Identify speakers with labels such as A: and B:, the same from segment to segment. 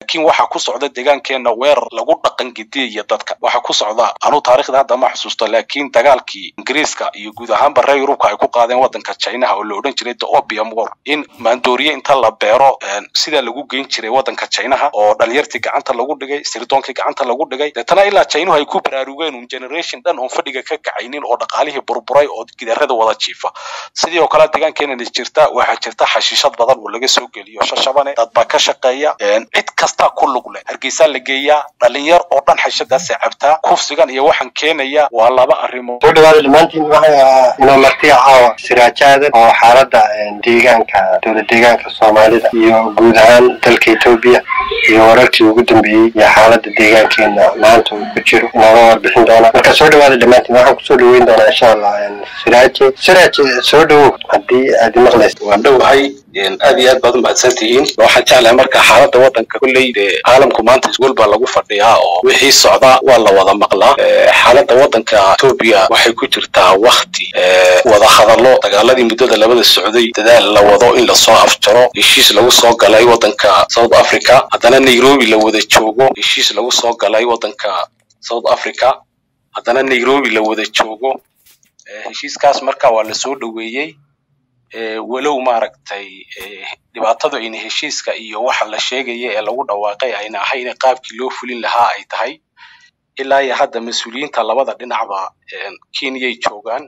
A: لكن waxa ku socda deegaankeena weer lagu dhaqan gidiyo dadka waxa ku socda anu taariikhda hadda ma xasuusto laakiin dagaalkii Ingiriiska iyo guud ahaan baray Yurubka ay ku qaadeen wadanka China oo la oran jiray the Opium War in maandooriye inta la beero sida lagu geyn jiray wadanka China oo dhalinyartii gacanta lagu dhigay sirdoonka gacanta lagu dhigay tan ilaa China ay ku baraarugeen generation dhan oo fadhiga ka kacaynin oo dhaqaalihii burburay oo gidarada wada jiifa sidii oo kala deegaankeena jirta waxa jirta xashiishad badan oo laga soo geliyo shashabane dad ba ka shaqeeya cid kasta ku lug leh hargeysa la geeyaa dhalinyar oo dhan xashadaas cabta kufsigan iyo waxan keenaya waa laba arrimo
B: soo dhawaad dhamaantiin waxa inoo martiya caawa siraajada oo xaaladda deegaanka dowladda deegaanka Soomaalida iyo guud ahaan dalka Itoobiya iyo wararkii ugu dambeeyay iyo xaaladda deegaankeena maanta uu ku jiro inoo warbixin doona marka soo dhawaad dhamaantiin waxaan ku soo dhaweyn doonaa insha Allah siraaje soo dhawow hadii aad maqlaysid
A: waan dhawahay aad iyo aad baad u mahadsantihiin waxaan jeclahay marka xaaladda wadanka kulleeyda caalamku maanta isgool baa lagu fadhiyaa oo wixii socda waa la wada maqlaa xaaladda wadanka Itoobiya waxay ku jirtaa waqti wada hadallo dagaaladii muddada labada socday dadaal la wado in la soo afjaro heshiis lagu soo galay wadanka South Africa haddana Nairobi la wada joogo heshiis lagu soo galay wadanka South Africa haddana Nairobi la wada joogo heshiiskaas marka waa la soo dhaweeyay walow maaragtay dhibaatada in heshiiska iyo waxa la sheegay ee lagu dhawaaqay ayna ahayn qaabkii loo fulin lahaa ay tahay ilaa iyo hadda mas'uuliyiinta labada dhinacba Kenya joogan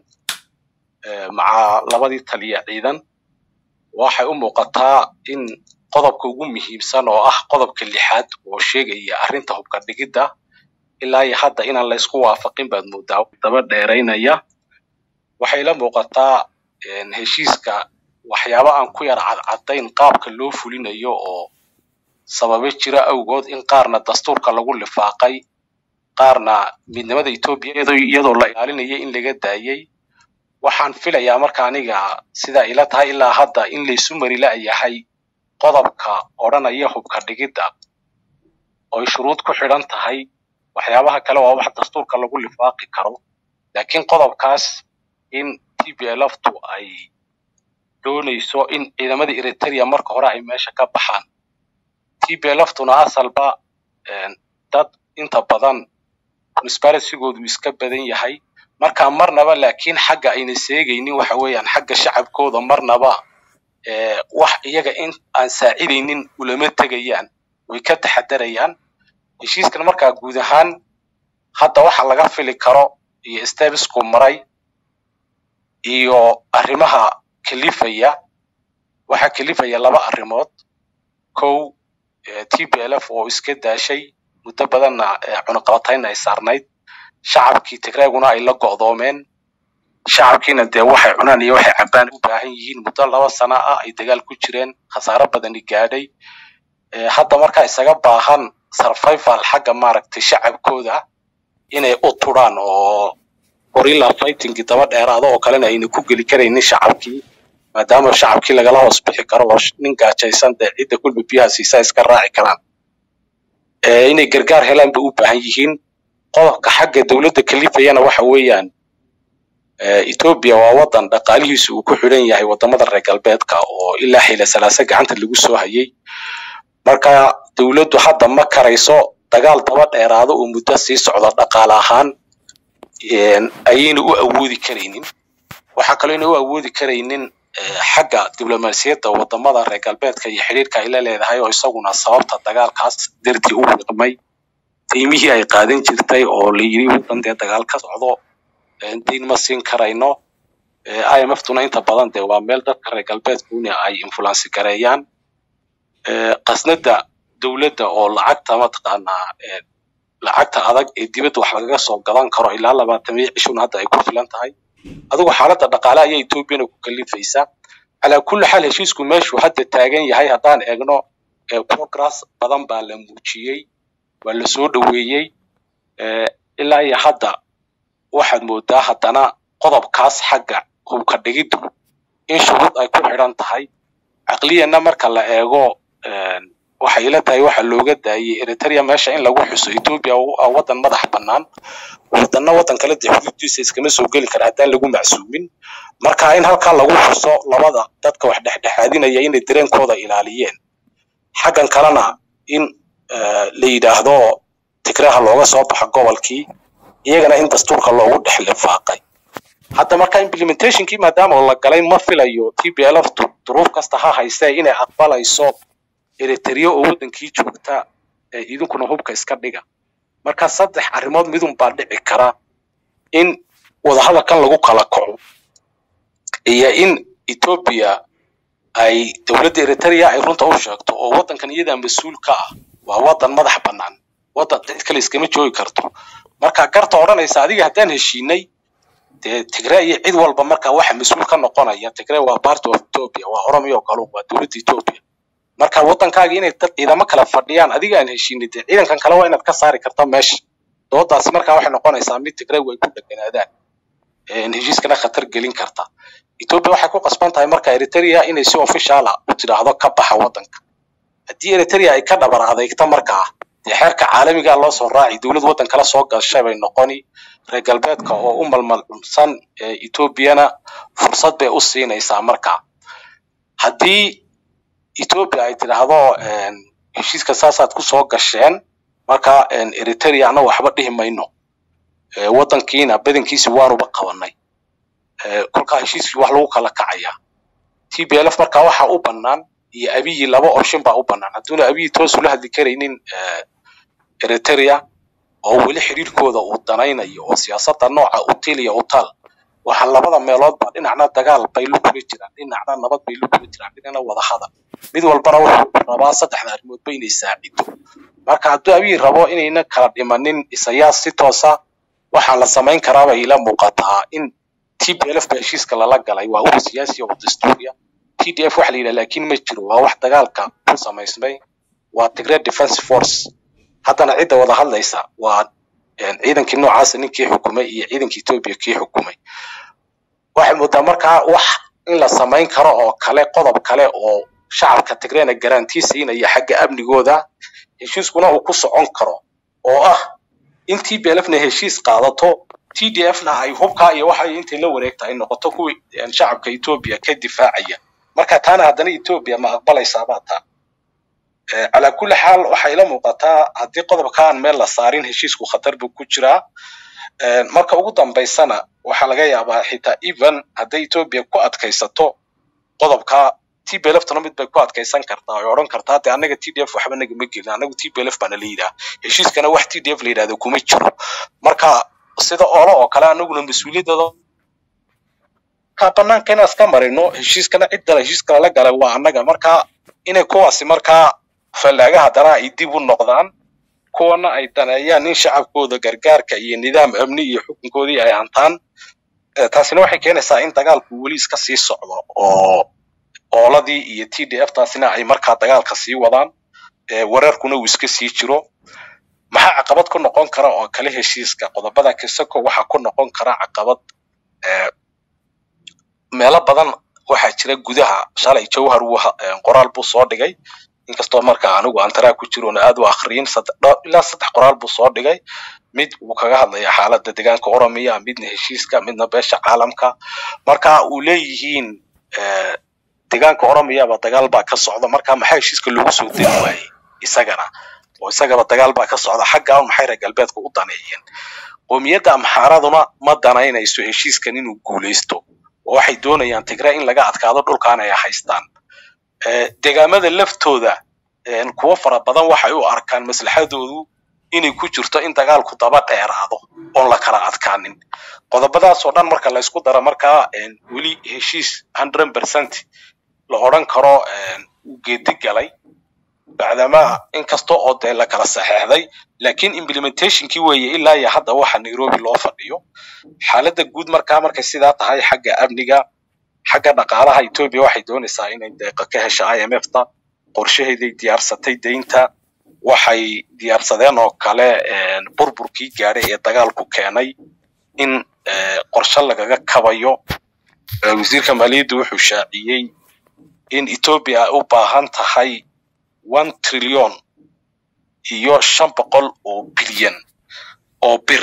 A: maca labadii taliya ciidan waxay u muuqataa in qodobka ugu muhiimsan oo ah qodobka lixaad oo sheegaya arrinta hubka dhigida ilaa iyo hadda inaan la isku waafaqin baad moodaa daba dheeraynaya waxay la muuqataa heshiiska waxyaabo aan ku yar cadayn qaabka loo fulinayo oo sababay jira awgood in qaarna dastuurka lagu lifaaqay qaarna midnimada Itoobiya iyadoo la ilaalinayo in laga daayay waxaan filayaa marka aniga sida ila tahay ilaa hadda in la isu mari la yahay qodobka oranaya hubka dhigida oo shuruud ku xidhan tahay waxyaabaha kale waa wax dastuurka lagu lifaaqi karo laakiin qodobkaas in TPLF-tu ay doonayso in ciidamada Eritrea marka hore ay meesha ka baxaan TPLF-tuna asalba dad inta badan conspiracy-goodu iska badan yahay marka marnaba laakiin xagga ayna seegaynin waxa weeyaan xagga shacabkooda marnaba wax iyaga in aan saacidaynin ulama tagayaan way ka taxadarayaan heshiiskan marka guud ahaan hadda waxa laga fili karo iyo steps-ku maray iyo arrimaha kalifaya waxa kalifaya laba arrimood kow TPLF oo iska daashay muddo badanna cunaqabatayn ay saarnayd shacabkii Tigreeguna ay la go'doomeen shacabkiina dee waxay cunaan iyo waxay cabaan u baahan yihiin muddo 2 sano ah ay dagaal ku jireen khasaaro badan gaadhay hadda marka isaga baahan survival xagga maaragtay shacabkooda inay u turaan oo gorilla fighting daba dheeraado oo kalena ayna ku gali kareynin shacabkii maadaama shacabkii lagala hoos bixi karo nin gaajaysan ciidda kulba biyaha siisa iska raaci karaan inay gargaar helaan bay u baahan yihiin qodobka xagga dawladda kalifayana waxa weeyaan Ethiopia waa wadan dhaqaalihiisu uu ku xiran yahay wadamada reer galbeedka oo ilaa xilli salaasa gacanta lagu soo hayay marka dawladdu hadda ma karayso dagaal daba dheeraado oo muddo sii socda dhaqaale ahaan ayayna u awoodi kareynin waxa kale inuu awoodi kareynin xagga diblomaasiyadda wadamada reer galbeedka iyo xiriirka ay la leedahay oo isaguna sababta dagaalkaas dartii u dhaqmay qiimihii ay qaadan jirtay oo la yiri wadan dagaal ka socdo intiin ma siin karayno IMF-tuna inta badan waa meel dadka reer galbeedku ay influence gareeyaan qasnada dawladda oo lacagta ma taqaanaa lacagta adag ee dibadda wax laga soo gadan karo ilaa 20 cishun hadda ay ku filan tahay adigu xaaladda dhaqaalaha ay Ethiopia ku kalifaysa ala kulli xal heshiisku meeshu hadda taagan yahay haddaan eegno progress badan baa la muujiyay waa la soo dhaweeyay ilaa iyo hadda waxaad moodaa haddana qodobkaas xagga hubka dhigiddu in shuruud ay ku xidhan tahay aqliyana marka la eego waxay ila tahay waxa looga daayay Eritrea meesha in lagu xuso Ethiopia oo wadan madax banaan wadan kale xuduudiisa iskama soo gali kara haddaan lagu macsuumin marka in halka lagu xuso labada dadka wax dhexdhexaadinaya in dareenkooda ilaaliyeen xaggan kalena in ليدهدو تكره لوغا soo baxa gobolkii iyagana in dastuurka loogu dhexlifaaqay hadda marka implementationkii maadaama la galay ma filayo TPLF duruuf kasta ha haystay inay aqbalayso Eritrea oo wadankii joogta idinkuna hubka iska dhiga marka saddex arrimood midun baa dhici kara in wada hadalkan lagu kala kaco iyo in Ethiopia ay dawladda Eritrea ay runta u sheegto oo wadankan iyada mas'uul ka ah waa wadan madax banaan wadan cid kale iskama joogi karto marka garta oranaysa adiga hadaan heshiinay Tigray cid walba marka waxa mas'uul ka noqonaya Tigray waa part of Ethiopia waa Oromiya oo kale waa dawladda Ethiopia marka wadankaaga inay dad ciidamo kala fadhiyaan adiga aan heshiinay ciidankan kale waa inaad ka saari karto meesha doodaas marka waxay noqonaysaa mid Tigray way ku dhaganaadaan heshiiskana khatar gelin karta Ethiopia waxay ku qasban tahay marka Eritrea inay si official ah u tiraahdo ka baxa wadanka hadii Eritrea ay ka dhabar adeegto marka xeerka caalamiga loo soo raacay dawlad wadan kala soo gashay bay noqoni reer galbeedka oo u malmalsan Ethiopiana fursad bay u siinaysaa marka hadii Ethiopia ay tiraahdo heshiiska saasaad ku soo gasheen marka Eritrea ana waxba dhimayno wadankiina badankiisa waanuba qabanay kulka heshiiskii wax lagu kala kacaya TPLF marka waxa u banaan iyo abiyi laba option baa u banaan haduna abiyi toos u la hadli kareynin Eritrea oo wali xiriirkooda uu danaynayo oo siyaasadda nooca u tiliya u tal waxa labada meelood ba dhinacna dagaal bay lu kula jiraan dhinacna nabad bay lu kula jiraan dhinacna wada hadal mid walbana wuxuu rabaa saddexda arrimood bay inay saacido marka hadduu abiyi rabo inayna kala dhimanin isayaas si toosa waxa la sameyn karaa bay ila muuqataa in TPLF heshiiska la galay waa uu siyaasi oo dastuuriya TDF wax la yiraahdo laakiin ma jiro waa wax dagaalka ku sameysmay waa Tigray Defense Force haddana cid wada hadlaysa waa ciidankii noocaas ninkii xukumay iyo ciidankii Ethiopia kii xukumay waxa muuqda marka wax in la sameyn karo oo kale qodob kale oo shacabka Tigrayna guarantee siinaya xagga amnigooda heshiiskuna uu ku socon karo oo ah in TPLF-na heshiis qaadato TDF-na ay hubka iyo waxa inta la wareegtay noqoto kuwi shacabka Ethiopia ka difaacaya marka taana haddana Ethiopia ma aqbalaysaa baata على كل حال waxay la muuqataa hadii qodobkan meel la saarin heshiisku khatar buu ku jiraa marka ugu dambeysana waxa laga yaabaa xitaa even hadii Ethiopia ku adkaysato qodobka TPLF-tana mid bay ku adkaysan kartaa oo oran kartaa hadii anaga TDF waxba naga ma gelin anagu TPLF bana leeyahay heshiiskana wax TDF leeyahay kuma jiro marka sida oo kale anaguna mas'uuliyadda ka banaanka iska marino heshiiskana cidda heshiiska la galay waa anaga marka inay kuwaasi marka falaaga hadana ay dib u noqdaan kuwana ay danayaan in shacabkooda gargaarka iyo nidaam amni iyo xukunkoodii ay hantaan taasina waxay keenaysaa in dagaalku wali iska sii socdo oo ooladii iyo TDF taasina ay marka dagaalka sii wadaan wararkuna uu iska sii jiro maxaa caqabad ku noqon kara oo kale heshiiska qodobada kasako waxa ku noqon kara caqabad meelo badan waxa jira gudaha shalay jawhar qoraal buu soo dhigay inkastoo marka anigu aan taraa ku jiro aad u akhriin ilaa saddex qoraal buu soo dhigay mid uu kaga hadlaya xaaladda deegaanka Oromiya midna heshiiska midna beesha caalamka marka uu leeyihiin deegaanka Oromiya ba dagaal baa ka socda marka maxay heshiiska lagu soo diri waayay isagana oo isagaba dagaal baa ka socda xagga maxay reer galbeedka u daneeyeen qoomiyadda Amxaaraduna ma danaynayso heshiiskan inuu guuleysto waxay doonayaan Tigray in laga adkaado dhulkaan ay haystaan deegaamada laftooda kuwa fara badan waxay u arkaan maslaxadoodu inay ku jirto in dagaalku daba dheeraado oo la kala adkaanin qodobadaas oo dhan marka la isku daro marka wali heshiis 100% la oran karo geedi galay bacdama in kasto oo la kala saxeexday laakiin implementationkii weeye ilaa iyo hadda waxa Nairobi loo fadhiyo xaaladda guud marka sidaa tahay xagga amniga xagga dhaqaalaha Ethiopia waxay doonaysaa inay deeqa ka hesho IMF-ta qorshaheeday diyaarsatay deynta waxay diyaarsadeen oo kale burburkii gaaray ee dagaalku keenay in qorshe lagaga kabayo wasiirka maaliyadda wuxuu shaaciyay in Ethiopia u baahan tahay 1 trillion iyo 500 oo bilyan oo bir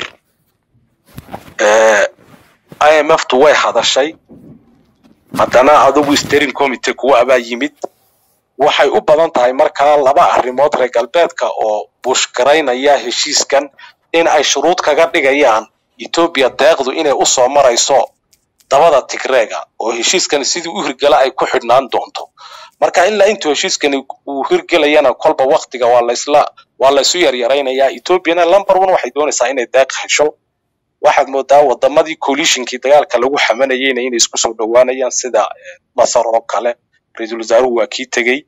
A: IMF-tu way hadashay haddana adigu steering committee kuwa abaa yimid waxay u badan tahay markaa laba arrimood reer galbeedka oo bushgaraynaya heshiiskan in ay shuruud kaga dhigayaan Ethiopia deeqdu inay u soo marayso dabada Tigreega oo heshiiskan sidii u hirgala ay ku xidhnaan doonto marka ilaa intuu heshiiskan uu hirgalayana kolba waqtiga waa la isu yaryaraynayaa Ethiopia number 1 waxay doonaysaa inay deeq hesho waxaad moodaa wadamadii coalitionkii dagaalka lagu xamanayeen inay isku soo dhawaanayaan sida Masar oo kale ra'iisul wasaaruhu waa kii tagay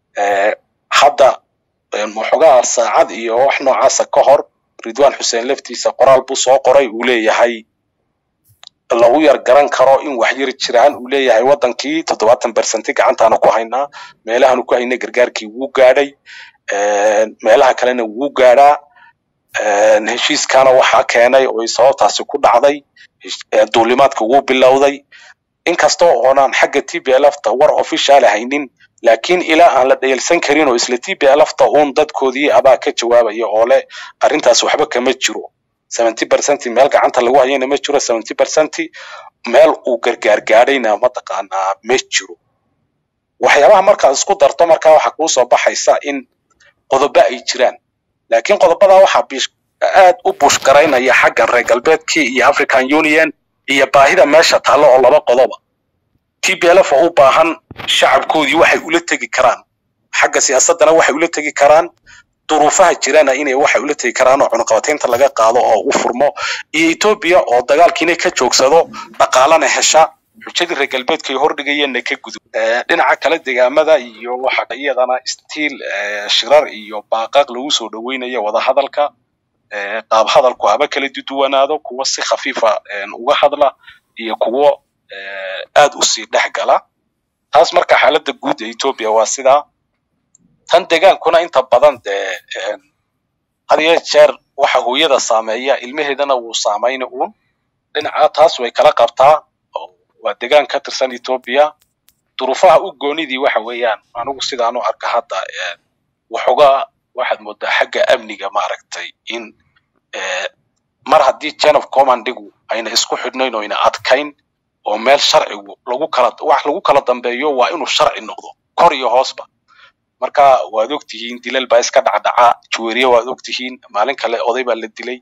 A: hadda muxugaa saacad iyo wax noocaas ka hor Ridwan Hussein laftiisa qoraal buu soo qoray uu leeyahay lagu yar garan karo in wax yar jiraan uu leeyahay wadankii 70% gacantaana ku haynaa meelahan ku haynaa gargaarkii wuu gaadhay meelaha kalena wuu gaadhaa heshiiskana waxa keenay oo sababtaasi ku dhacday duulimaadka wuu bilowday inkastoo oonan xagga TPLF war official ahaynin laakiin ilaa aan la dheelsan karin oo isla TPLF uun dadkoodii abaa ka jawaabaya oo leh arintaas waxba kama jiro 70% meel gacanta lagu hayana ma jiro 70% meel uu gargaar gaadhayna ma taqaanaa ma jiro waxyaabaha marka isku darto marka waxa ku soo baxaysa in qodobo ay jiraan laakiin qodobada waxa aad u bushgaraynaya xagga reer galbeedkii iyo African Union iyo baahida meesha taalo oo laba qodob TPLF oo u baahan shacabkoodii waxay ula tagi karaan xagga siyaasadana waxay ula tagi karaan duruufaha jirana inay waxay ula tagi karaan oo cunaqabateynta laga qaado oo u furmo iyo Ethiopia oo dagaalkiina ka joogsado dhaqaalana hesha xujada reer galbeedka hor dhigayeen ka gudub dhinaca kale deegaamada iyo waxa iyadana stiil shirar iyo baaqaq lagu soo dhaweynayo wada hadalka qaab hadalku haba kala duwanaado kuwa si khafiifa uga hadla iyo kuwa aad u sii dhaxgala taas marka xaaladda guud ee Ethiopia waa sida tan deegaankuna inta badan hadiya jeer waxa hooyada saameeya ilmaheedana uu saameeyna uun dhinaca taas way kala qabtaa waa deegaan ka tirsan Ethiopia duruufaha u goonidii waxa weeyaan anigu sidaan u arka hadda waxaad moodaa xagga amniga maaragtay in mar haddii chain of commandigu ayna isku xidhnayn oo ayna adkayn oo meel sharcigu lagu kala dambeeyo waa inuu sharci noqdo kor iyo hoosba marka waad ogtihiin dilal baa iska dhacdhaca juweeriye waad ogtihiin maalin kale oday baa la dilay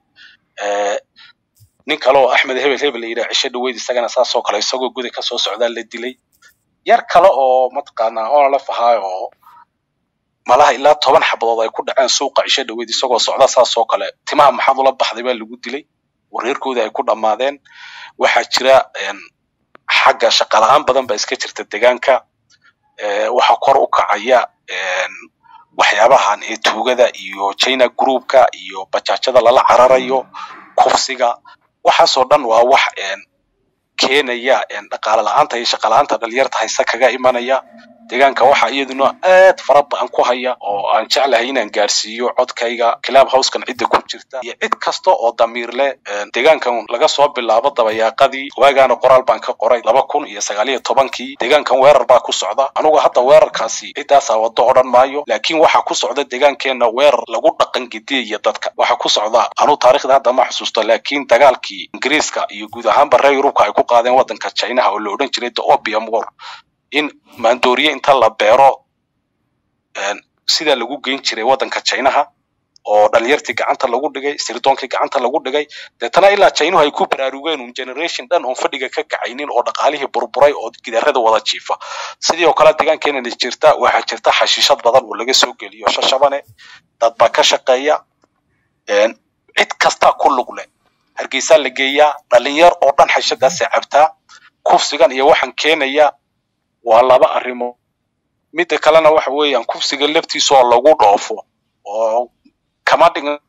A: nin kale oo Axmed Hebel yiraahdo cisho dhaweyd isagana saasoo kale isagoo guday ka soo socda la dilay yar kale oo matqaana oo la fahaayo malaha ilaa 10 xabadood ay ku dhaceen suuqa cisho dhaweyd isagoo socda saasoo kale timaha maxad ula baxday baa lagu dilay wareerkooda ay ku dhamaadeen waxa jira xagga shaqo la'aan badan baa iska jirta deegaanka waxa kor u kacaya waxyaabahan ee tuugada iyo China groupka iyo bajaajada lala cararayo kufsiga waxaasoo dhan waa wax keenaya dhaqaale la'aanta iyo shaqo la'aanta dhalinyarta haysa kaga imanaya deegaanka waxa iyaduna aad farabadan ku haya oo aan jeclahay inaan gaarsiiyo codkayga club house-kan cid ku jirta iyo cid kasta oo damiir leh deegaankan laga soo bilaabo dabayaaqadii waagaana qoraal baan ka qoray 2019kii deegaankan weerar baa ku socda anigu hadda weerarkaasi cidaas wado odhan maayo laakiin waxa ku socda deegaankeena weerar lagu dhaqan gidiyo dadka waxa ku socda anu taariikhda hadda ma xasuusto laakiin dagaalkii Ingiriiska iyo guud ahaan barre Yurubka ay ku qaadeen wadanka China oo la oran jiray Opium War in maandooriye inta la beero sida lagu geyn jiray wadanka China oo dhalinyartii gacanta lagu dhigay sirdoonka gacanta lagu dhigay deetana ilaa China ay ku baraarugeen generation dhan oo fadhiga ka kacaynin oo dhaqaalihii burburay oo gidarada wada jiifa sidoo kale deegaankeena jirta waxa jirta xashiishad badan oo laga soo geliyo shashabane dad ba ka shaqeeya cid kasta ku lug leh Hargeysa la geeyaa dhalinyar oo dhan xashadaas cabta kufsigan iyo waxan keenaya waa laba arrimo mid kalena waxa weeyaan kufsiga laftiisa oo lagu dhoofo oo kama dhigan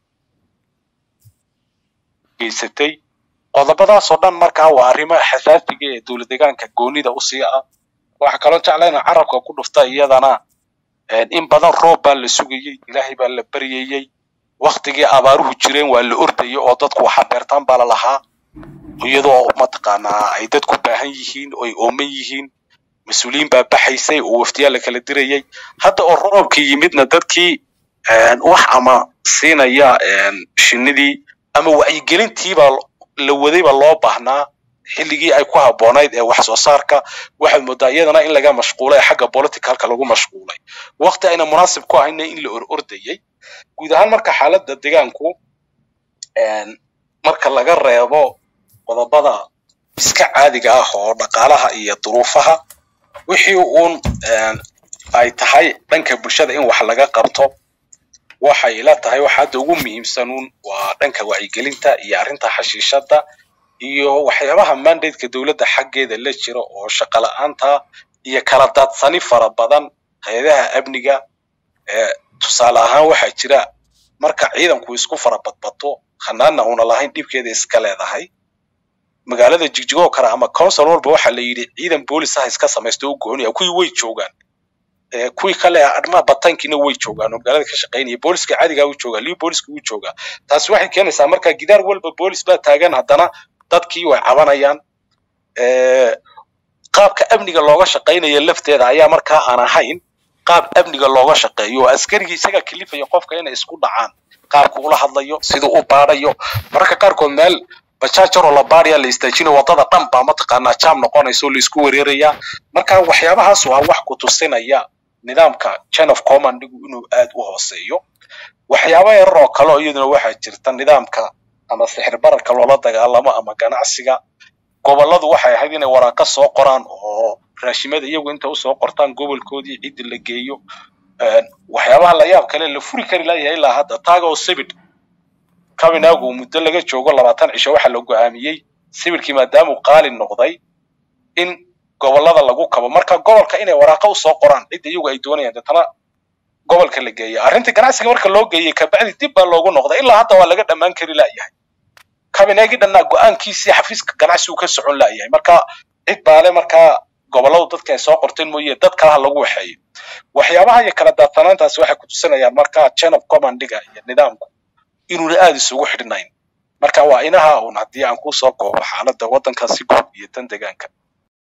A: geysatay qodobadaas oo dhan markaa waa arrimo xasaasiga ee dawlad deegaanka goonida u sii ah waxa kale oo jeclayna carabka ku dhufta iyadana in badan roob baa la sugayay ilaahay baa la bariyay waqtigii abaaruhu jireen waa la ordayay oo dadku waxa beertaan baa la lahaa iyadoo mataqaanaa ay dadku baahan yihiin oo ay ooman yihiin مسؤولين بحيسي وفتيال كلا دريي حتى الرب كي يمدنا دتكي wax ama siinaya shinidii ama wacyigelintii baa la waday baa loo baahnaa xilligii ay ku haboonayd ee wax soo saarka waxaad moodaa iyadana in laga mashquulay xagga politicalka lagu mashquulay waqti ayna munaasib ku ahayn in la ordayay guud ahaan marka xaaladda deegaanku marka laga reebo qodobada iska caadiga ah oo dhaqaalaha iyo duruufaha wixii uun ay tahay dhanka bulshada in wax laga qabto waxay ila tahay waxa ugu muhiimsan waa dhanka wacyigelinta iyo arrinta xashiishada iyo waxyaabaha mandate-ka dawladda xaggeeda la jiro oo shaqo la'aanta iyo kala daadsani fara badan hay'adaha amniga tusaale ahaan waxa jira marka ciidanku isku farabadbato khanaana una lahayn dhibkeeda iska leedahay magaalada Jigjigo kara ama council walba waxa la yiri ciidan boolis ah iska sameeysto oo gooniya kuwii way joogan kuwii kale adma batankiina way joogan magaalada ka shaqeynaya booliska caadiga uu jooga lii booliska uu jooga taas waxay keenaysaa marka gidaar walba boolis baa taagan haddana dadkii way cabanayaan qaabka amniga looga shaqeynayo lafteeda ayaa marka aan ahayn qaab amniga looga shaqeeyo askariga isaga kalifayo qofka inay isku dhacaan qaabku ula hadlayo sidoo uu baarayo marka qaarkood meel bajaajaro la baariya la istaajino wadada dhanba ma taqaana jaam noqonayso la isku weeraraya marka waxyaabahaas waa wax ku tusinaya nidaamka chain of command inuu aad u hooseeyo waxyaabo yar oo kale iyaduna waxa jirta nidaamka ama sixir bararka loola dagaalamo ama ganacsiga goboladu waxay ahayd inay waraaqo soo qoraan oo raashimada iyagu inta u soo qortaan gobolkoodii cid la geeyo waxyaabaha la yaab kale la furi kari lahayd ilaa hadda taago sibid kabinaagu muddo laga joogo 20 cisho waxa la go'aamiyay sibirkii maadaama uu qaali noqday in gobolada lagu kabo marka gobolka inay waraaqo u soo qoraan cid iyagu ay doonayaan dadana gobolka la geeyo arrinta ganacsiga marka loo geeyay ka bacdi dib baa loogu noqday ilaa hadda waa laga dhamaan kari laayahay kabinaagi dhanna go'aankiisii xafiiska ganacsigu ka socon laayahay marka cid baale marka goboladu dadka ay soo qorteen mooyee dad kale lagu waxeeyo waxyaabaha ay kala daadsanaantaas waxay ku tusinayaan marka chain of command-ga iyo nidaamku inuu aad isugu xidhnayn marka waa inaha uu hadii aan ku soo koobo xaaladda waddanka si guud iyo tan deegaanka